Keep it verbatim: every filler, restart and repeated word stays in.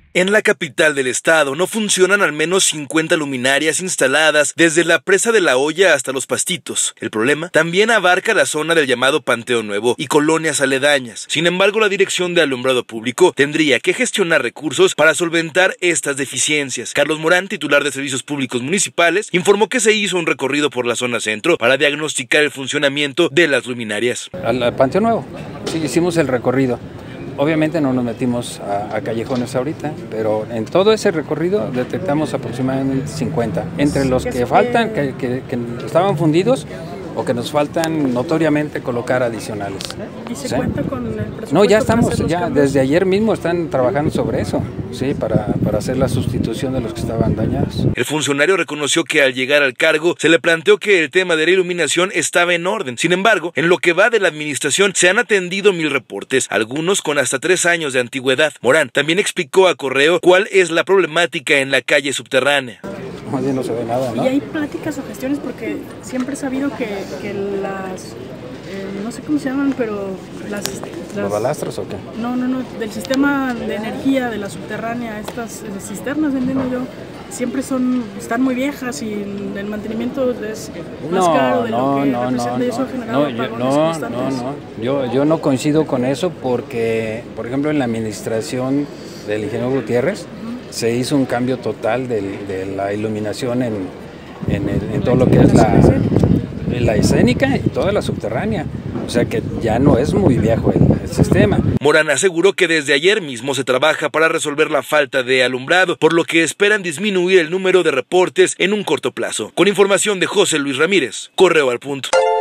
En la capital del estado no funcionan al menos cincuenta luminarias instaladas desde la presa de La Hoya hasta Los Pastitos. El problema también abarca la zona del llamado Panteón Nuevo y colonias aledañas. Sin embargo, la Dirección de Alumbrado Público tendría que gestionar recursos para solventar estas deficiencias. Carlos Morán, titular de Servicios Públicos Municipales, informó que se hizo un recorrido por la zona centro para diagnosticar el funcionamiento de las luminarias. Al Panteón Nuevo, sí, hicimos el recorrido. Obviamente no nos metimos a, a callejones ahorita, pero en todo ese recorrido detectamos aproximadamente cincuenta. Entre los que faltan, que, que, que estaban fundidos o que nos faltan notoriamente colocar adicionales. ¿Y se ¿Sí? cuenta con el presupuesto? No, ya estamos, ya cambios? desde ayer mismo están trabajando sobre eso, sí, para, para hacer la sustitución de los que estaban dañados. El funcionario reconoció que al llegar al cargo se le planteó que el tema de la iluminación estaba en orden. Sin embargo, en lo que va de la administración se han atendido mil reportes, algunos con hasta tres años de antigüedad. Morán también explicó a Correo cuál es la problemática en la calle subterránea. Más bien no se ve nada, ¿no? ¿Y hay pláticas o gestiones? Porque siempre he sabido que, que las, eh, no sé cómo se llaman, pero las... las ¿Los balastros o qué? No, no, no, del sistema de energía de la subterránea, estas eh, cisternas, entiendo yo, siempre son, están muy viejas y el mantenimiento es más No, caro de no, lo que no, representa no, y eso ha no, generado no, yo, apagones no, constantes. no, no, yo, yo no coincido con eso porque, por ejemplo, en la administración del ingeniero Gutiérrez, se hizo un cambio total de, de la iluminación en, en, el, en todo lo que es la, la escénica y toda la subterránea. O sea que ya no es muy viejo el, el sistema. Morán aseguró que desde ayer mismo se trabaja para resolver la falta de alumbrado, por lo que esperan disminuir el número de reportes en un corto plazo. Con información de José Luis Ramírez, Correo al Punto.